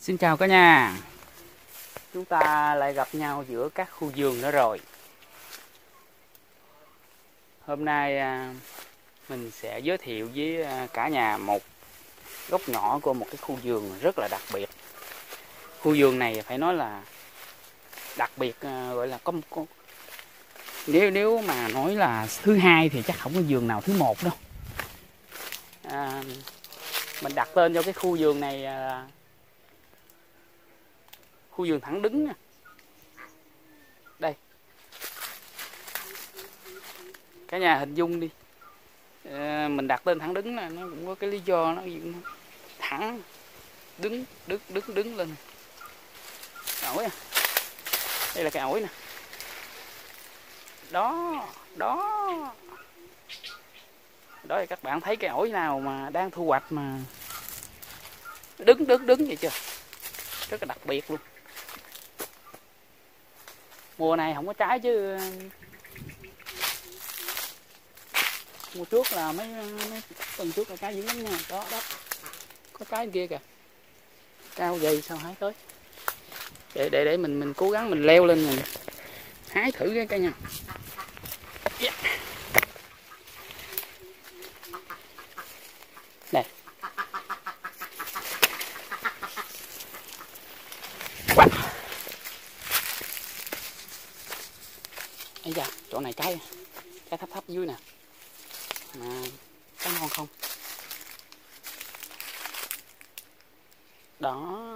Xin chào cả nhà. Chúng ta lại gặp nhau giữa các khu vườn nữa rồi. Hôm nay mình sẽ giới thiệu với cả nhà một góc nhỏ của một cái khu vườn rất là đặc biệt. Khu vườn này phải nói là đặc biệt, gọi là có nếu mà nói là thứ hai thì chắc không có vườn nào thứ một đâu. Mình đặt tên cho cái khu vườn này khu vườn thẳng đứng nha. Đây, cả nhà hình dung đi. Mình đặt tên thẳng đứng là nó cũng có cái lý do, nó thẳng đứng lên. Ổi à, đây là cái ổi nè, đó thì các bạn thấy cái ổi nào mà đang thu hoạch mà đứng vậy chưa, rất là đặc biệt luôn. Mùa này không có trái chứ mùa trước là mấy tuần trước là trái dữ lắm nha. Đó có trái kia kìa, cao dày sao hái tới. Để mình cố gắng mình leo lên mình hái thử cái cây nha. Yeah. Đây. Wow. Ây da, chỗ này trái thấp dưới nè. Mà có ngon không? Đó.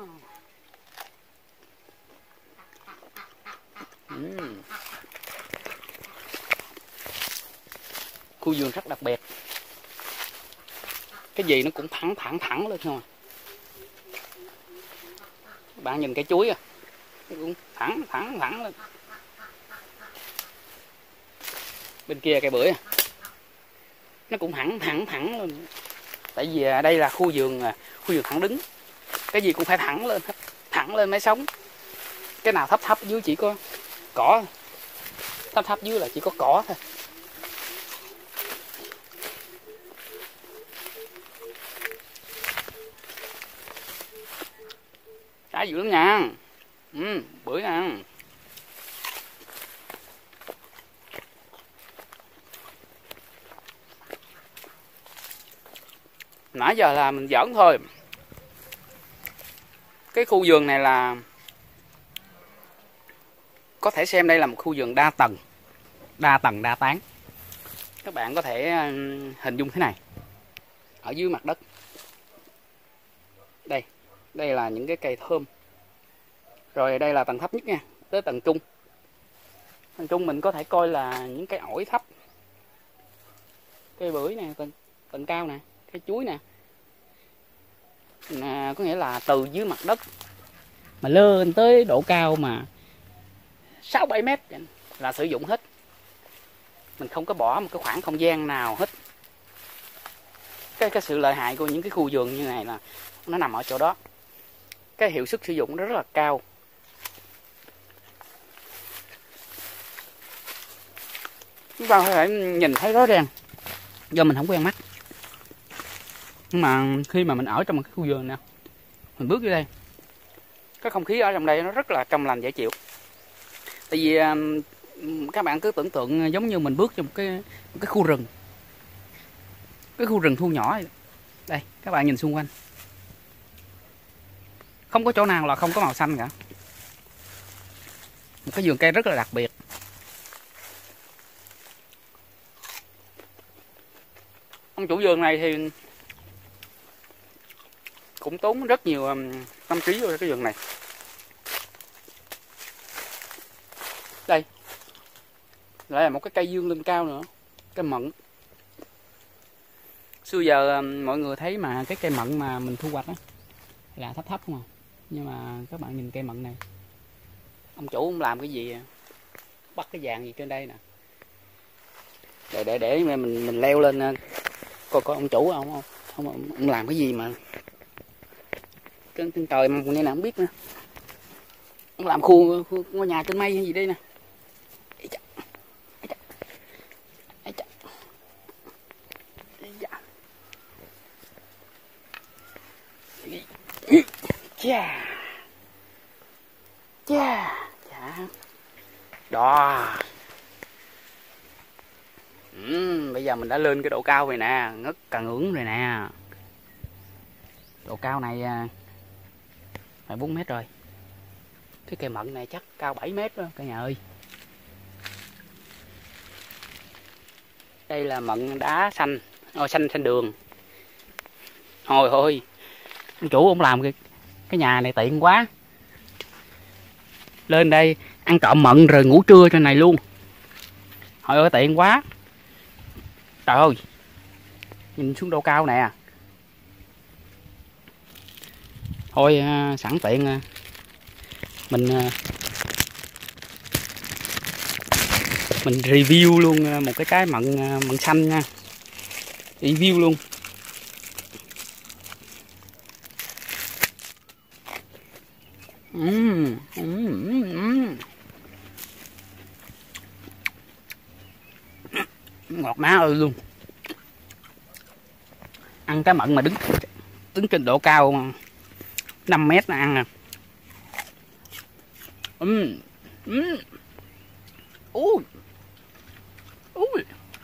Khu vườn rất đặc biệt. Cái gì nó cũng thẳng lên không à. Bạn nhìn cái chuối à, nó cũng thẳng lên. Bên kia cây bưởi à, nó cũng thẳng lên. Tại vì đây là khu vườn thẳng đứng, cái gì cũng phải thẳng lên mới sống. Cái nào thấp dưới chỉ có cỏ, thấp dưới là chỉ có cỏ thôi. Trái dữ lắm nha. Bưởi nè. Nãy giờ là mình giỡn thôi. Cái khu vườn này là có thể xem đây là một khu vườn đa tán. Các bạn có thể hình dung thế này. Ở dưới mặt đất đây là những cái cây thơm. Rồi đây là tầng thấp nhất nha, tới tầng trung. Tầng trung mình có thể coi là những cây ổi thấp, cây bưởi nè, tầng cao nè, cây chuối nè. Có nghĩa là từ dưới mặt đất mà lên tới độ cao mà 6-7 mét là sử dụng hết. Mình không có bỏ một cái khoảng không gian nào hết. Cái sự lợi hại của những cái khu vườn như này là nó nằm ở chỗ đó. Cái hiệu suất sử dụng nó rất là cao. Chúng ta phải nhìn thấy rõ ràng, do mình không quen mắt. Nhưng mà khi mà mình ở trong một cái khu vườn nè, mình bước vô đây, cái không khí ở trong đây nó rất là trong lành dễ chịu. Tại vì các bạn cứ tưởng tượng giống như mình bước trong một cái khu rừng, cái khu rừng thu nhỏ. Đây, các bạn nhìn xung quanh, không có chỗ nào là không có màu xanh cả. Một cái vườn cây rất là đặc biệt. Ông chủ vườn này thì cũng tốn rất nhiều tâm trí vào cái vườn này. Đây lại là một cái cây dương lên cao nữa, cây mận. Xưa giờ mọi người thấy mà cái cây mận mà mình thu hoạch á là thấp không à. Nhưng mà các bạn nhìn cây mận này, ông chủ ông làm cái gì, bắt cái vàng gì trên đây nè. Để mình leo lên coi ông chủ ông làm cái gì mà trên trời mà này nào không biết nữa. Ông làm khu ngôi nhà trên mây hay gì đây nè. Yeah. Chà, chà. Đó. Bây giờ mình đã lên cái độ cao này nè, ngất cả ngưỡng rồi nè. Độ cao này phải 4 mét rồi. Cái cây mận này chắc cao 7 mét đó cả nhà ơi. Đây là mận đá xanh, xanh đường. Hồi ôi, ông chủ ông làm cái nhà này tiện quá. Lên đây ăn trộm mận rồi ngủ trưa trên này luôn. Hồi ơi tiện quá. Trời ơi, nhìn xuống độ cao nè. Thôi sẵn tiện mình review luôn một cái trái mận xanh nha. Review luôn. Ngọt má ơi luôn. Ăn trái mận mà đứng trên độ cao 5 mét là ăn nè. Ui. Ui.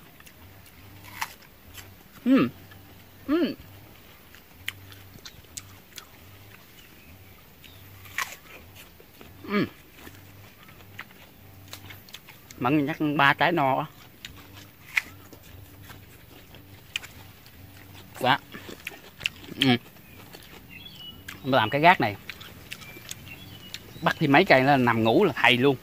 Mận chắc 3 trái no á. Quá. Mình làm cái gác này. Bắt thêm mấy cây nó nằm ngủ là thầy luôn.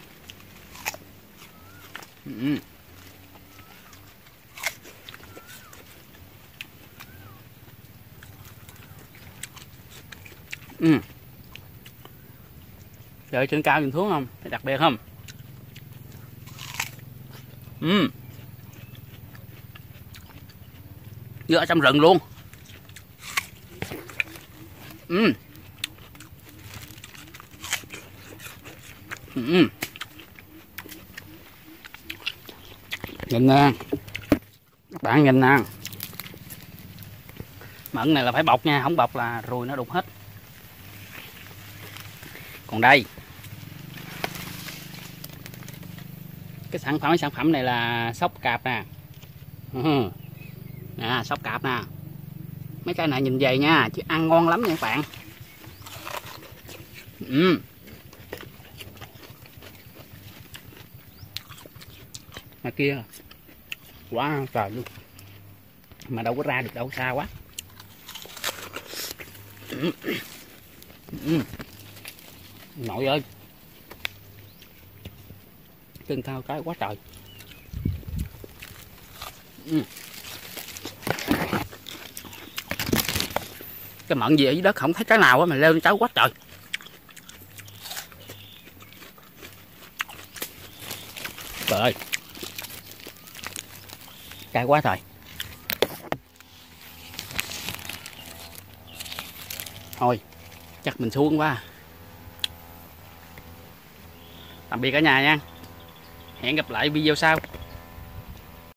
Trời trên cao nhìn xuống không? Đặc biệt không? Như ở trong rừng luôn. Nhìn nè, các bạn nhìn nè. Mận này là phải bọc nha, không bọc là ruồi nó đục hết. Còn đây, cái sản phẩm này là sóc cạp nè. Nè, sóc cạp nè. Mấy cái này nhìn về nha, chứ ăn ngon lắm nha các bạn. Mà kia quá trời luôn, mà đâu có ra được đâu, xa quá. Nội ơi, chân thao cái quá trời. Cái mận gì ở dưới đất không thấy cái nào á mà leo lên trái quá trời. Trời ơi, cay quá trời. Thôi chắc mình xuống quá. Tạm biệt cả nhà nha. Hẹn gặp lại video sau.